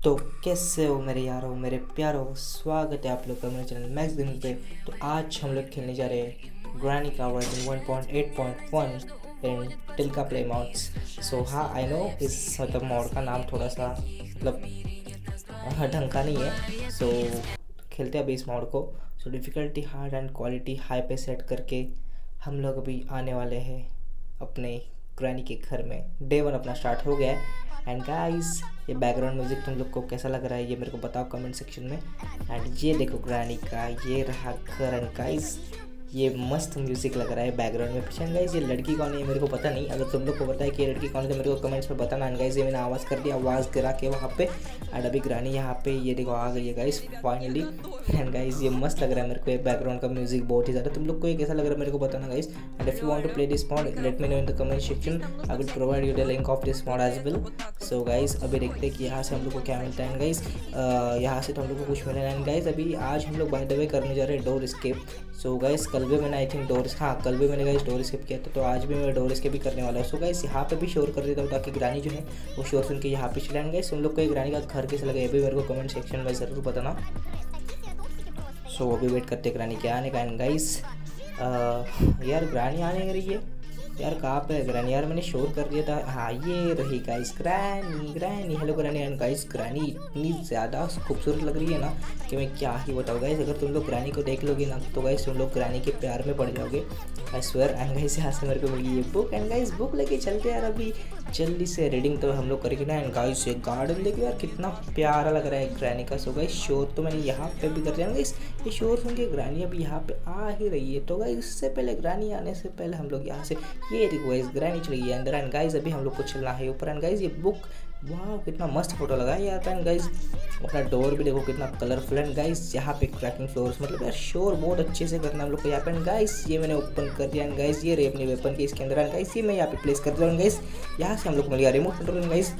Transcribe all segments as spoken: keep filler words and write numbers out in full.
तो कैसे हो मेरे यारों, मेरे प्यारों, स्वागत है आप लोग का मेरे चैनल मैक्स गेमिंग पे। तो आज हम लोग खेलने जा रहे हैं ग्रैनी का version one point eight point one in टिल्का प्ले मॉड्स। सो हाँ, आई नो इस मतलब मॉड का नाम थोड़ा सा मतलब ढंग का नहीं है। सो so, खेलते हैं अभी इस मॉड को। So difficulty hard and quality high पे सेट करके हम लोग अभी आने वाले हैं अपने ग्रैनी के घर में। डे वन अपना स्टार्ट हो गया है। एंड गाइस, ये बैकग्राउंड म्यूज़िक तुम लोग को कैसा लग रहा है ये मेरे को बताओ कमेंट सेक्शन में। एंड ये देखो ग्रैनी का ये रहा घर। एंड गाइस, ये मस्त म्यूज़िक लग रहा है बैकग्राउंड में पीछे। गाइस, ये लड़की कौन है मेरे को पता नहीं। अगर तुम लोग को पता है कि ये लड़की कौन है तो मेरे को कमेंट्स में बताना। एंड गाइस, ये मैंने आवाज़ कर दिया, आवाज़ गिरा के वहाँ पे। एंड अभी ग्रैनी यहाँ पे ये देखो आ गई है गाइस फाइनली। एंड गाइस, ये मस्त लग रहा है मेरे को, ये बैकग्राउंड का म्यूजिक बहुत ही ज़्यादा। तुम लोग को ये कैसा लग रहा है मेरे को बताना guys. And if you want to play this mod let me know in the comment section. I will provide you the link of this mod as well. So guys, अभी देखते हैं कि यहाँ से हम लोग को क्या मिलता है। गाइस, यहाँ से तो हम लोग को कुछ मिला है। एंड गाइस, अभी आज हम लोग बाय द वे करने जा रहे हैं डोर स्केप। सो गाइस, कल भी मैंने आई थिंक डोर हाँ कल भी मैंने गाइस डोर स्केप किया था, तो आज भी मैं डोर स्केप भी करने वाला हूँ। सो गाइस, यहाँ पे भी शोर कर देता हूँ ताकि ग्रैनी जो है वो शोर सुन के यहाँ पे चले। गाइस, तुम लोग को ग्रैनी का घर कैसे लगे ये भी मेरे को कमेंट सेक्शन में ज़रूर बताना। सो so, अभी वेट करते ग्रैनी के आने का। एंड गाइस, यार ग्रैनी आने रही है यार, कहाँ पे है ग्रैनी यार? मैंने शोर कर दिया था। हाँ, ये रही guys granny. Granny hello granny. And guys, granny इतनी ज़्यादा खूबसूरत लग रही है ना कि मैं क्या ही बताऊँ गाइस। अगर तुम लोग ग्रैनी को देख लोगे ना तो गाइस तुम लोग ग्रैनी के प्यार में पड़ जाओगे, आई स्वेयर। एंड गाइस, यहाँ से मेरे को मिली ये बुक। एंड गाइस, बुक लेके चलते यार अभी जल्दी से। रीडिंग तो हम लोग करेंगे ना। एंड गाइस, ये गार्डन देखो यार कितना प्यारा लग रहा है ग्रैनी का। सो गाइस, शोर तो मैंने यहाँ पे भी कर दिया। गाइस, ये शोर सुन के ग्रैनी अभी यहाँ पे आ ही रही है। तो गाइस, इससे पहले ग्रैनी आने से पहले हम लोग यहाँ से ये देखो गाइस ग्रैनी चली गई अंदर। एंड गाइस, अभी हम लोग को चलना है ऊपर। एंड गाइस, ये बुक वाह कितना मस्त फोटो लगा है यार। एंड गाइस, अपना डोर भी देखो कितना कलरफुल। एंड गाइस, यहाँ पे क्रैकिंग फ्लोर्स मतलब यार शोर बहुत अच्छे से करना हम लोग को यहाँ पे। एंड गाइस, ये मैंने ओपन कर दिया। एंड गाइस, ये रही अपनी वेपन की इसके अंदर। एंड गाइस, ये मैं यहाँ पे प्लेस कर दिया। एंड गाइस, यहाँ से हम लोग को मिल गया रिमोट कंट्रोल। एंड गाइस,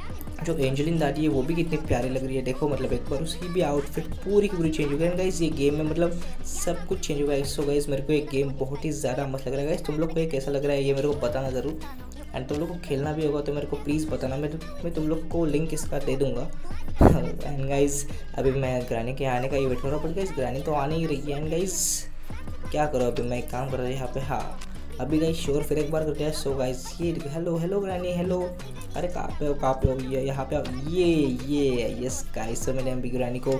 जो एंजेलिन दादी है वो भी कितनी प्यारी लग रही है देखो। मतलब एक बार उसकी भी आउटफिट पूरी की पूरी चेंज हो गई। एंड गाइस, ये गेम में मतलब सब कुछ चेंज हो गया। सो गाइस, मेरे को ये गेम बहुत ही ज़्यादा मस्त लग रहा है। गाइस, तुम लोग को ये कैसा लग रहा है ये मेरे को बताना ज़रूर। एंड तुम लोग को खेलना भी होगा तो मेरे को प्लीज़ बताना, मैं मैं तुम लोग को लिंक इसका दे दूँगा। एंड गाइस, अभी मैं ग्रैनी के आने का ही वेट कर रहा हूँ, बट गाइस ग्रैनी तो आने ही रही है। एंड गाइस, क्या करो अभी मैं एक काम कर रहा हूँ यहाँ पे। हाँ, अभी गाइस शोर फिर एक बार करते हैं। सो गाइस, ये हेलो हेलो ग्रैनी हेलो। अरे कहाँ पे हो कहाँ पे हो? ये यहाँ पे ये ये यस गाइस, तो मैंने अभी ग्रैनी को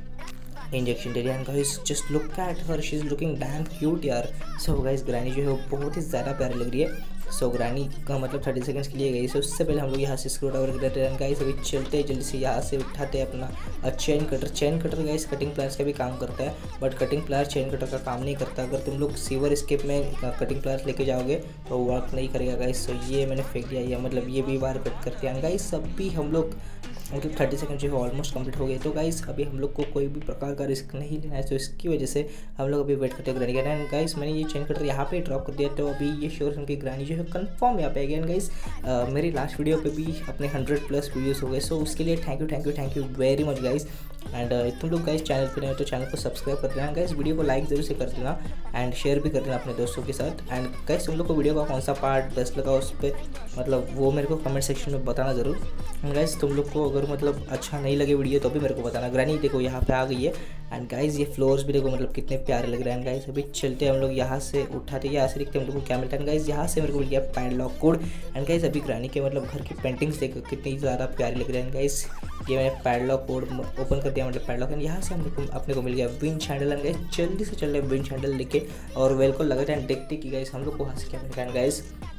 इंजेक्शन दे दिया। Guys, just look at her, she is looking damn cute यार। सो गाइस, ग्रैनी जो है वो बहुत ही ज़्यादा प्यारी लग रही है। सो ग्रैनी का मतलब थर्टी सेकंड्स के लिए गई। सो उससे पहले हम लोग यहाँ से स्क्रू ड्राइवर कर देते हैं। गाइस, अभी चलते जल्दी से यहाँ से उठाते हैं अपना chain cutter. Chain cutter guys cutting pliers का भी काम करता है, but cutting plier chain cutter का काम नहीं करता। अगर तुम लोग सीवर स्केप में कटिंग प्लायर्स लेके जाओगे तो वर्क नहीं करेगा गाइस। सो ये मैंने फेंक दिया, ये मतलब ये भी बार कट करते हैं। गाइस, अभी हम लोग मतलब थर्टी सेकंड जो है ऑलमोस्ट कंप्लीट हो गए। तो गाइस, अभी हम लोग को कोई भी प्रकार का रिस्क नहीं लेना है, तो इसकी वजह से हम लोग अभी वेट करते हैं ग्रैनी का। एंड गाइस, मैंने ये चेन कटर यहाँ पे ड्रॉप कर दिया, तो अभी ये श्योर सुन के ग्रैनी जो है कंफर्म यहाँ पे आ गया। एंड गाइस, मेरी लास्ट वीडियो पे भी अपने हंड्रेड प्लस व्यूज़ हो गए। सो उसके लिए thank you thank you thank you very much guys. And तुम लोग गाइस चैनल पर नए हो तो चैनल को सब्सक्राइब कर देना गाइस, वीडियो को लाइक जरूर से कर देना एंड शेयर भी कर देना अपने दोस्तों के साथ। एंड गाइस, तुम लोग को वीडियो का कौन सा पार्ट बेस्ट लगा उस पर मतलब वो मेरे को कमेंट सेक्शन में बताना ज़रूर। एंड गाइस, तुम लोग को अगर मतलब अच्छा नहीं लगे वीडियो तो भी मेरे को बताना। ग्रैनी देखो यहाँ पे आ गई है। एंड गाइस, ये फ्लोर्स भी देखो मतलब कितने प्यारे लग रहे हैं। गाइस, अभी चलते हम लोग यहाँ से उठाते यहाँ से देखते हम लोग को क्या मिलता है। गाइस, यहाँ से मेरे को मिल गया पैडलॉक कोड। एंड गाइस, अभी ग्रैनी के मतलब घर की पेंटिंग्स देखो कितनी ज़्यादा प्यारी लग रही है। गाइस, ये मैंने पैडलॉक कोड ओपन कर दिया मतलब पैडलॉक। एंड यहाँ से हम लोग अपने को मिल गया विंच हैंडल। एंड गाइस, जल्दी से चल रहे विंच हैंडल लेके और वेल को लगा रहे हैं। देखते कि गाइस हम लोग को वहाँ से क्या मिल रहा है। गाइस,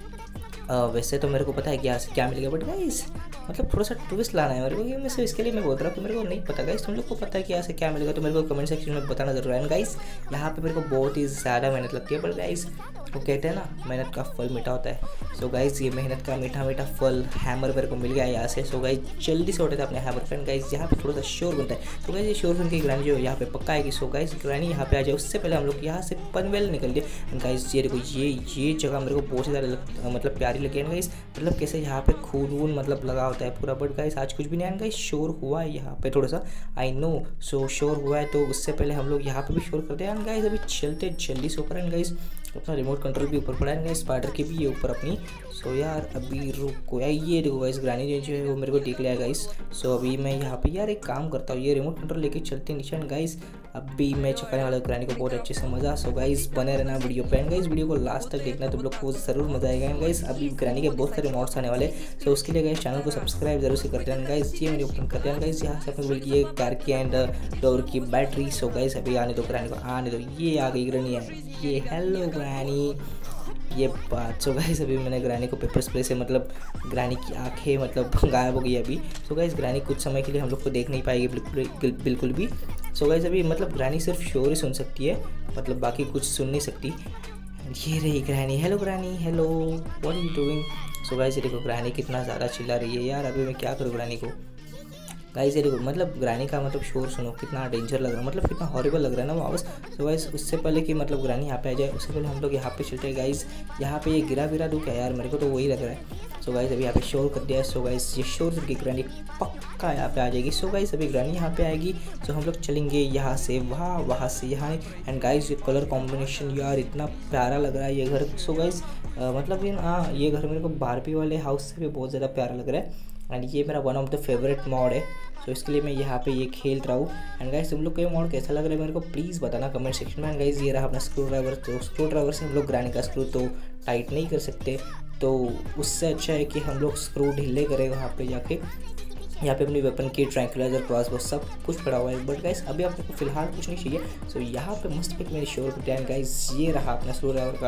वैसे तो मेरे को पता है कि यहाँ से क्या मिलेगा, बट गाइस मतलब थोड़ा सा ट्विस्ट लाना है मेरे को। ये मैं सिर्फ इसके लिए मैं बोल रहा हूँ कि मेरे को नहीं पता। गाइस, तुम लोग को पता है कि यहाँ से क्या मिलेगा तो मेरे को कमेंट सेक्शन में बताना जरूर है। गाइस, यहाँ पे मेरे को बहुत ही ज़्यादा मेहनत लगती है, पर गाइस वो कहते हैं ना मेहनत का फल मीठा होता है। सो गाइस, ये मेहनत का मीठा मीठा फल हैमर मेरे को मिल गया यहाँ से। सो गाइस, जल्दी से उठाते अपने हैमर फ्रेंड। गाइस, यहाँ पे थोड़ा सा शोर बनता है, तो गाइस ये शोर सुन के ग्रैनी जो यहाँ पे पक्का आएगी। सो गाइस, ग्रैनी यहाँ पे आ जाए उससे पहले हम लोग यहाँ से पनवेल निकल गए। गाइस, ये देखो ये ये जगह मेरे को बहुत ही ज़्यादा मतलब प्यारी लगी है। गाइस, मतलब कैसे यहाँ पे खून वून मतलब लगा होता है पूरा, बट गाइस आज कुछ भी नहीं है। गाइस, शोर हुआ है यहाँ पे थोड़ा सा, आई नो। सो शोर हुआ है तो उससे पहले हम लोग यहाँ पे भी शोर करते हैं। गाइस, अभी चलते जल्दी से ऊपर। एंड गाइस, अपना रिमोट रिमोट कंट्रोल भी ऊपर पड़ा है, स्पाइडर की भी ये ऊपर अपनी। सो यार अभी रुको यार, ये देखो गाइस ग्रैनी जो है वो मेरे को टिक लिया गाइस। सो अभी मैं यहाँ पे यार एक काम करता हूँ, ये रिमोट कंट्रोल लेके चलते नीचे गाइस। अभी मैं चुकाने वाला ग्रैनी को बहुत अच्छे से मजा। सो गाइस बने रहना वीडियो पे एंड गाइस वीडियो को लास्ट तक देखना, तुम लोग को जरूर मजा आएगा एंड गाइस। अभी ग्रैनी के बहुत सारे मॉड्स आने वाले, सो उसके लिए गाइस चैनल को सब्सक्राइब जरूर से करते हैं गाइस। ये मेरे ओपन करते हैं गाइस, यहाँ से अपने बोल की ये कार की एंड डोर की बैटरी। सो गाइस अभी आने दो ग्रैनी को, आने दो। ये आ गई ग्रैनी है, ये हेलो ग्रैनी, ये बात। सो गाइस अभी मैंने ग्रैनी को पेपर स्प्रे से मतलब ग्रैनी की आंखें मतलब गायब हो गई अभी। सो गाइस ग्रैनी कुछ समय के लिए हम लोग को देख नहीं पाएगी बिल्कुल बिल्कुल भी। सो गाइस अभी मतलब ग्रैनी सिर्फ शोर ही सुन सकती है, मतलब बाकी कुछ सुन नहीं सकती। ये रही granny, hello granny, hello what are you doing. So guys ये देखो ग्रैनी कितना ज़्यादा चिल्ला रही है यार। अभी मैं क्या करूँ ग्रैनी को गाइस, ये देखो मतलब ग्रैनी का मतलब शोर सुनो कितना डेंजर लग रहा है, मतलब कितना हॉरिबल लग रहा है ना वापस। सो गाइस उससे पहले कि मतलब ग्रैनी यहाँ पे आ जाए उससे पहले हम लोग यहाँ पे चलते हैं गाइस। यहाँ पे ये गिरा विरा दूँ क्या यार, मेरे को तो वही लग रहा है। सो गाइस अभी यहाँ पे शोर कर दिया है। सो गाइस ये शोर करके ग्रैनी पक्का यहाँ पे आ जाएगी। सो गाइस अभी ग्रैनी यहाँ पे आएगी, तो हम लोग चलेंगे यहाँ से वहाँ, वहाँ से यहाँ। एंड गाइस ये कलर कॉम्बिनेशन यार इतना प्यारा लग रहा है ये घर। सो गाइस मतलब ये हाँ ये घर मेरे को बारबी वाले हाउस से भी बहुत ज़्यादा प्यारा लग रहा है एंड ये मेरा one of the favourite mod है। सो इसके लिए मैं यहाँ पे ये खेल रहा हूँ। एंड गाइस तुम लोग को ये मॉड कैसा लग रहा है मेरे को प्लीज़ बताना कमेंट सेक्शन में। एंड गाइस ये रहा अपना स्क्रू ड्राइवर, तो स्क्रू ड्राइवर से हम लोग ग्रैनी का स्क्रू तो टाइट नहीं कर सकते, तो उससे अच्छा है कि हम लोग स्क्रू ढीले करें वहाँ पे जाके। यहाँ पे अपनी वेपन की ट्रैंक्विलाइजर क्रॉस वो सब कुछ पड़ा हुआ है, बट गाइस अभी आपको फिलहाल कुछ नहीं चाहिए। सो यहाँ पे मस्त पिक मेरी शोर करते हैं गाइस। ये रहा अपना स्क्रू ड्राइवर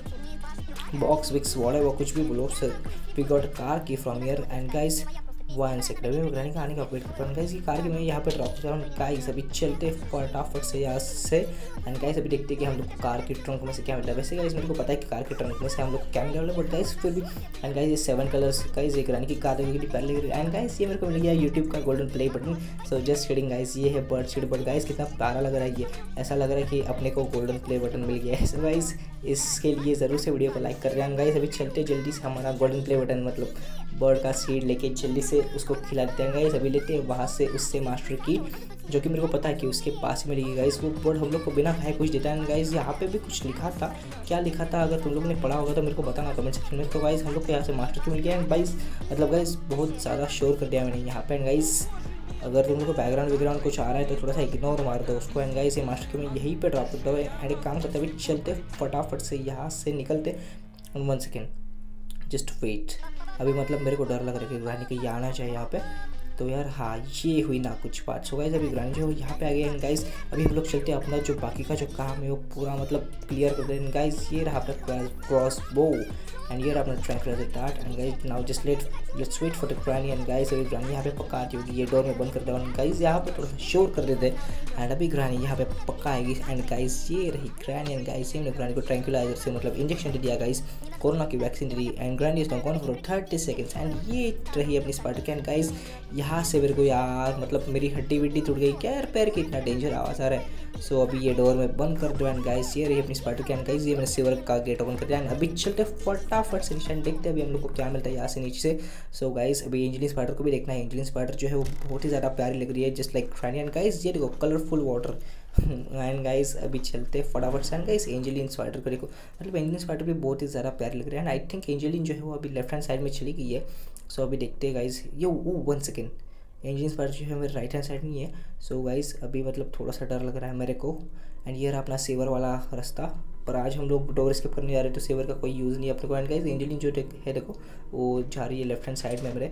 का बॉक्स विक्स वॉल है वो कुछ भी बोलो। Sir we got car key from here and guys one second अभी ग्रैनी का आने का वेट करता हूँ गाइस। ये कार की मैं यहाँ पे ड्रॉप कर रहा हूँ गाइस। अभी चलते फटाफट से यहाँ से एंड गाइस अभी देखते हैं कि हम लोग कार की ट्रंक में से क्या मिला है। वैसे गाइस मेरे को पता है कि कार के ट्रंक में से हम लोग क्या मिला है, बट गाइस फिर भी। एंड गाइस ये सेवन कलर्स गाइस, ये ग्रैनी की कार देखिए पहले लग रही है। एंड गाइस ये मेरे को मिल गया यूट्यूब का golden play button. So just kidding guys, ये है बर्ड शीट, बट गाइस कितना प्यारा लग रहा है ये, ऐसा लग रहा है कि अपने को गोल्डन प्ले बटन मिल गया है। सो गाइस इसके लिए ज़रूर से वीडियो को लाइक कर रहे हैं गाइस। अभी चलते जल्दी से हमारा गोल्डन प्ले बटन मतलब बर्ड का सीड लेके जल्दी से उसको खिला देते हैं गाइस। अभी लेते हैं वहाँ से उससे मास्टर की, जो कि मेरे को पता है कि उसके पास ही मिलेगी गाइस। वो बर्ड हम लोग को बिना खाए कुछ देता है गाइस। यहाँ पे भी कुछ लिखा था, क्या लिखा था अगर तुम लोग ने पढ़ा होगा तो मेरे को बताना कमेंट सेक्शन में। तो गाइस हम लोग को यहाँ से मास्टर की मिल गया एंड गाइस मतलब गाइस बहुत ज़्यादा शोर कर दिया मैंने यहाँ पे। एंड गाइस अगर तुम लोग को बैकग्राउंड वैकग्राउंड कुछ आ रहा है तो थोड़ा सा इग्नोर मार दो उसको। एंड गाइस ये मास्टर की मैं यहीं पे ड्रॉप करता हूँ एंड एक काम करते हुए चलते फटाफट से यहाँ से निकलते। वन सेकेंड जस्ट वेट, अभी मतलब मेरे को डर लग रहा है कि ग्रैनी कहीं आना चाहिए यहाँ पे। तो यार हाँ ये हुई ना कुछ बात। सो गाइस अभी ग्रैनी जो यहाँ पे आ गया एंड गाइस अभी हम लोग चलते हैं अपना जो बाकी का जो काम है वो पूरा मतलब क्लियर कर दें। गाइस ये रहा अपना क्रॉस बो एंड ये रहा अपना tranquilliser dart. And guys now just let let's wait for the granny. And guys अभी ग्रैनी यहाँ पे पक्का आती होगी, ये डोर में बंद कर दो गाइस, यहाँ पे थोड़ा सा शोर कर देते एंड अभी ग्रैनी यहाँ पे पक्का आएगी। एंड गाइस ये रही ग्रैनी एंड गाइस हमने ग्रैनी को ट्रैंक्विलाइजर से मतलब इंजेक्शन दे दिया गाइस, कोरोना की वैक्सीन दे दी and granny is gone for thirty seconds. And ये रही अपनी स्पाइडर कैन गाइस। यहाँ से मेरे को यार मतलब मेरी हड्डी विड्डी टूट गई क्या यार, पैर की इतना डेंजर आवाज़ आ रहा है। सो अभी ये डोर में बंद कर दो एंड गाइस ये रही अपनी स्पाइडर कैन गाइस। ये मैंने सिल्वर का गेट ओपन कर दिया एंड अभी चलते फटाफट से निशान देखते हैं अभी हम लोग को क्या मिलता है यहाँ से नीचे से। सो गाइस अभी एंजेलिन स्पाइडर को भी देखना है। एंजेलिन स्पाइडर जो है वो बहुत ही ज़्यादा प्यारी लग रही है just like granny. And guys ये देखो कलरफुल वाटर एंड गाइस अभी चलते फटाफट से। एंड गाइस एंजेलिन स्पाइडर को देखो, मतलब एंजेलिन स्पाइडर भी बहुत ही ज़्यादा प्यारी लग रही है। एंड आई थिंक एंजेलिन जो है वो अभी लेफ्ट हैंड साइड में चली गई है। सो अभी देखते हैं गाइस, ये वो वन सेकेंड एंजेलिन स्पाइडर जो है मेरे राइट हैंड साइड में ही है। सो गाइस अभी मतलब थोड़ा सा डर लग रहा है मेरे को। एंड ये रहा अपना सेवर वाला रास्ता, पर आज हम लोग डोर स्किप करने जा रहे हैं तो सेवर का कोई यूज़ नहीं है अपने को। एंड गाइस एंजेलिन जो है देखो वो जा रही है लेफ्ट हैंड साइड में मेरे।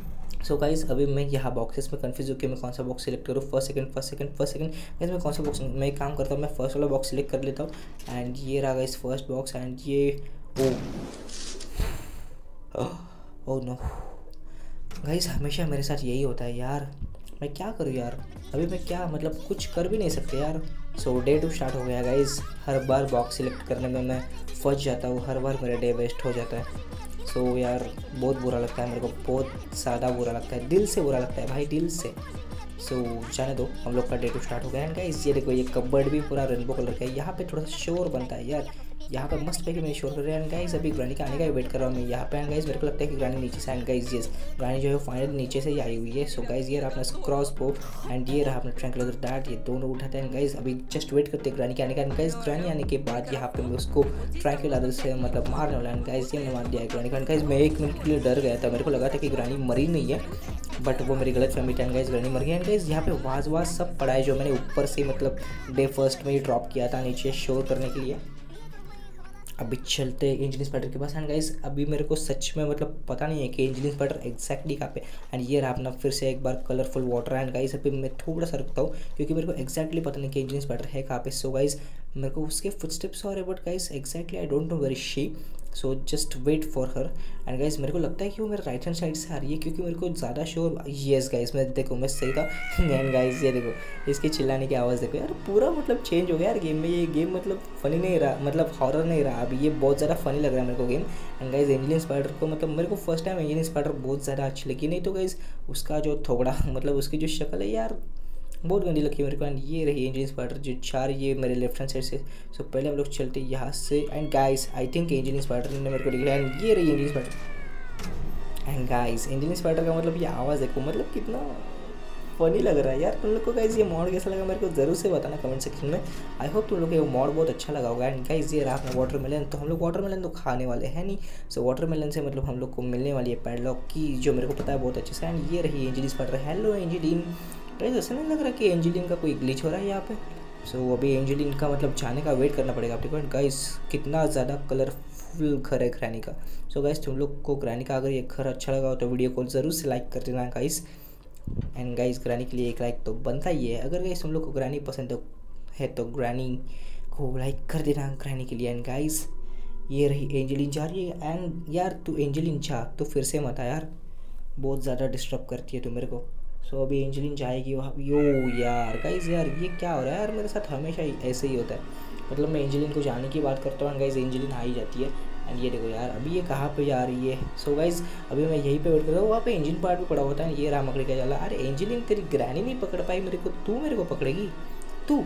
सो गाइस अभी मैं यहाँ बॉक्सेस में कंफ्यूज होकर मैं कौन सा बॉक्स सिलेक्ट करूँ, first second first second first second guys मैं कौन सा बॉक्स, मैं एक काम करता हूँ मैं फर्स्ट वाला बॉक्स सिलेक्ट कर लेता हूँ। एंड ये रहा गाइस फर्स्ट बॉक्स एंड ये ओ ओ नो गाइस हमेशा मेरे साथ यही होता है यार, मैं क्या करूँ यार, अभी मैं क्या मतलब कुछ कर भी नहीं सकते यार। सो डे टू स्टार्ट हो गया गाइस। हर बार बॉक्स सिलेक्ट करने में मैं फंस जाता हूँ, हर बार मेरा डे वेस्ट हो जाता है। सो so, यार बहुत बुरा लगता है मेरे को, बहुत ज़्यादा बुरा लगता है, दिल से बुरा लगता है भाई, दिल से। सो so, जाने दो, हम लोग का डे टू स्टार्ट हो गया है गाइस। ये देखो ये कबर्ड भी पूरा रेनबो कलर का है, यहाँ पे थोड़ा सा शोर बनता है यार, यहाँ पे मस्त पैके मेरे शोर कर रहे हैं। एंड गाइस अभी ग्रानी का आने का वेट कर रहा हूँ मैं यहाँ पे। एंड गाइस मेरे को लगता है कि ग्रानी नीचे से, एंड गाइस यस ग्रानी जो है फाइनली नीचे से ही आई हुई है। सो गाइस ये रहा अपना क्रॉस बो एंड ये रहा अपना ट्रैंकुलर डार्ट, ये दोनों उठाते हैं। गाइस अभी जस्ट वेट करते हैं ग्रानी के आने का। एंड गाइस ग्रानी आने के बाद यहाँ पे मैं उसको ट्रैंकुलर से मतलब मारने वाला। एंड गाइस ये मैंने मार दिया है ग्रानी का। एंड गाइस मैं एक मिनट के लिए डर गया था, मेरे को लगा था कि ग्रानी मरी नहीं है, बट वो मेरी गलत फहमी था। गाइस ग्रानी मर गई। एंड गाइस यहाँ पे वाज वाज सब पड़ा है जो मैंने ऊपर से मतलब डे फर्स्ट में ही ड्रॉप किया था नीचे शोर करने के लिए। अभी चलते इंजन स्पाइडर के पास। एंड गाइस अभी मेरे को सच में मतलब पता नहीं है कि इंजन स्पाइडर एग्जैक्टली कहाँ पे। एंड ये रहा अपना फिर से एक बार कलरफुल वाटर। एंड गाइस अभी मैं थोड़ा सा रखता हूँ क्योंकि मेरे को एग्जैक्टली पता नहीं कि इंजन स्पाइडर है कहाँ पे। सो गाइस मेरे को उसके फुटस्टेप्स और but guys exactly I don't know where is she, so just wait for her. And guys मेरे को लगता है कि वो मेरे राइट हैंड साइड से आ रही है क्योंकि मेरे को ज़्यादा श्योर, येस गाइस मैं देखो मैं सही था। एंड गाइस ये देखो इसके चिल्लाने की आवाज़ देखो यार, पूरा मतलब चेंज हो गया यार गेम में। ये गेम मतलब फनी नहीं रहा, मतलब हॉरर नहीं रहा अभी, ये बहुत ज़्यादा फनी लग रहा है मेरे को game. And guys Angelene spider को मतलब मेरे को फर्स्ट टाइम एंजेलिन स्पाइडर बहुत ज़्यादा अच्छी लगी। नहीं तो गाइस उसका जो थोड़ा मतलब उसकी जो शक्ल है यार बहुत गंदी लगती है मेरे को। एंड ये रही एंजेलिन स्पाइडर जो चार ये मेरे लेफ्ट हैंड साइड से। सो so, पहले हम लोग चलते यहाँ से। And guys I think Angelene spider ने मेरे को दिख रहा है। एंड ये रही Angelene spider. And guys Angelene spider का मतलब ये आवाज़ देखो मतलब कितना फनी लग रहा है यार। तुम लोग को गाइस ये मॉड कैसा लगा मेरे को ज़रूर से बताना कमेंट सेक्शन में। आई होप तुम लोग को ये मॉड बहुत अच्छा लगा होगा। एंड गाइस ये रहा अपना वाटरमेलन। तो हम लोग वाटरमेलन तो खाने वाले हैं नहीं, सो वाटरमेलन से मतलब हम लोग को मिलने वाली है पैडलॉक की जो मेरे को पता है बहुत अच्छे से। एंड ये रही Angelene spider. Hello Angelene. Guys ऐसा नहीं लग रहा कि एंजेलिन का कोई ग्लिच हो रहा है यहाँ पे। सो so, अभी एंजेलिन का मतलब जाने का वेट करना पड़ेगा आपको। एंड गाइस कितना ज़्यादा कलरफुल घर है ग्रैनी का। सो so, गाइस तुम लोग को ग्रैनी का अगर ये घर अच्छा लगा हो तो वीडियो को ज़रूर से लाइक कर देना गाइस। एंड गाइस ग्रैनी के लिए एक लाइक तो बनता ही है। अगर गाइस तुम लोग को ग्रैनी पसंद है तो ग्रैनी को लाइक कर देना ग्रैनी के लिए। एंड गाइस ये रही एंजेलिन जा रही है। एंड यार तू एंजेलिन जा तो फिर से मत आ यार, बहुत ज़्यादा डिस्टर्ब करती है तू मेरे को। सो so, अभी एंजेलिन जाएगी वहाँ। यो यार गाइस यार ये क्या हो रहा है यार, मेरे साथ हमेशा ऐसे ही होता है। मतलब मैं एंजेलिन को जाने की बात करता हूँ एंड गाइस एंजेलिन आ ही जाती है। एंड ये देखो यार अभी ये कहाँ पे जा रही है। सो so, गाइस अभी मैं यहीं पे वेट कर रहा हूँ, वहाँ पे इंजन पार्ट भी पड़ा होता है। ये रहा मकड़ी का जाला। अरे एंजेलिन तेरी ग्रैनी नहीं पकड़ पाई मेरे को, तू मेरे को पकड़ेगी? तू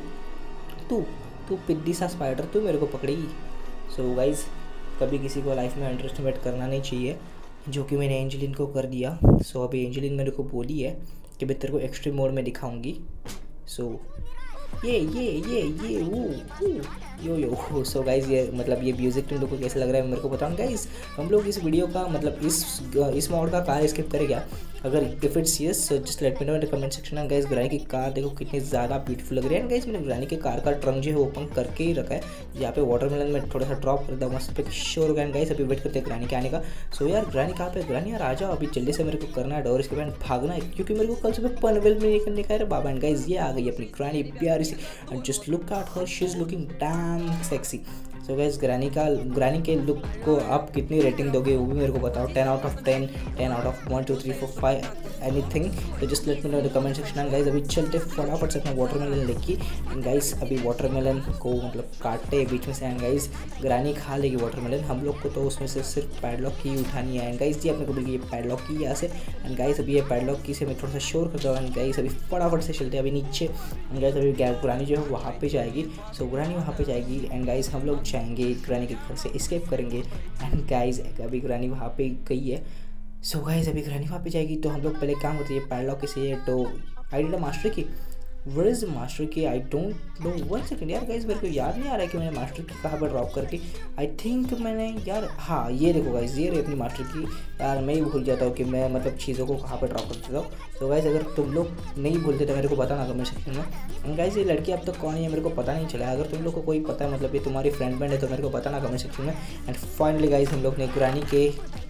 तू तू पिद्दी सा स्पाइडर तू मेरे को पकड़ेगी। सो so, गाइस कभी किसी को लाइफ में अंडर एस्टिमेट करना नहीं चाहिए, जो कि मैंने एंजेलिन को कर दिया। सो so, अभी एंजेलिन मेरे को बोली है कि मैं तेरे को एक्सट्रीम मोड में दिखाऊंगी। सो so, ये ये ये ये वो यो यो सो गाइस ये मतलब ये म्यूज़िक तुम लोग को कैसा लग रहा है मेरे को बताओ गाइस। हम लोग इस वीडियो का मतलब इस इस मोड का कार स्किप करें क्या? अगर if it's yes so just let me know in the comment section. Guys granny की कार देखो कितनी ज़्यादा ब्यूटीफुल लग रही है। गाइस मैंने ग्रैनी की कार का ट्रंक जो है ओपन करके ही रखा है। यहाँ पे वाटरमेलन में थोड़ा सा ड्रॉप कर दिया मस्त पे श्योर हो गया। गाइस अभी वेट करते हैं ग्रैनी के आने का। सो यार ग्रैनी कहाँ पे? ग्रैनी यार आ जाओ अभी जल्दी से, मेरे को करना है डोर, इसके बाद भागना है क्योंकि मेरे को कल सुबह पनवेल में निकलने का है बाबा। एंड गाइस ये आ गई अपनी ग्रैनी प्यारी सी। And just look at her, she is looking damn sexy. So guys granny का ग्रैनी के लुक को आप कितनी रेटिंग दोगे वो भी मेरे को बताओ। Ten out of ten, ten out of one two three four five anything. तो just let me know in the comment section. And guys अभी चलते फटाफट से अपना वाटरमेलन लेके। एंड गाइस अभी वाटरमेलन को मतलब काटते बीच में से। एंड गाइस ग्रैनी खा लेगी वाटरमेलन, हम लोग को तो उसमें से सिर्फ पैडलॉक की उठानी है। एंड गाइस जी अपने को मिल गई ये पैडलॉक की यहाँ से। एंड गाइस अभी ये पैडलॉक की से मैं थोड़ा सा शोर करता हूँ। एंड गाइस अभी फटाफट से चलते हैं अभी नीचे। एंड गाइस अभी ग्रैनी जो है वहाँ पे जाएगी। सो ग्रैनी वहाँ पे जाएगी। एंड गाइस हम लोग जाएंगे ग्रैनी के घर से एस्केप करेंगे। एंड गाइस अभी ग्रैनी वहाँ पे गई है। सो गाइस अभी ग्रैनी वहाँ पे जाएगी तो हम लोग पहले काम करते हैं पैडलॉक से। तो I did master key, where is master key? I don't know, one second यार गाइस मेरे को याद नहीं आ रहा है कि मैंने मास्टर की कहाँ पर ड्रॉप करके। आई थिंक मैंने यार हाँ ये देखो गाइस ये रही अपनी मास्टर की। यार मैं ही भूल जाता हूँ कि मैं मतलब चीज़ों को कहाँ पर ड्रॉप कर देता हूँ। सो गाइस अगर तुम लोग नहीं भूलते तो मेरे को बताना कमेंट सेक्शन में। गाइस ये लड़की अब तक कौन है मेरे को पता नहीं चला। अगर तुम लोग को कोई पता है मतलब ये तुम्हारी फ्रेंड बैंड है तो मेरे को बताना कमेंट सेक्शन में। एंड फाइनली गाइस हम लोग ने ग्रैनी के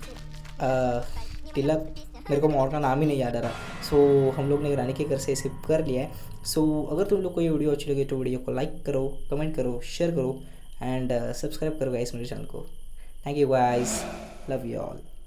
तिलक, मेरे को मॉड का नाम ही नहीं याद आ रहा। सो so, हम लोग ने ग्रैनी के घर से स्किप कर लिया है। सो so, अगर तुम लोग को ये वीडियो अच्छी लगे तो वीडियो को लाइक करो, कमेंट करो, शेयर करो एंड सब्सक्राइब करो गाइस मेरे चैनल को। Thank you guys, love you all.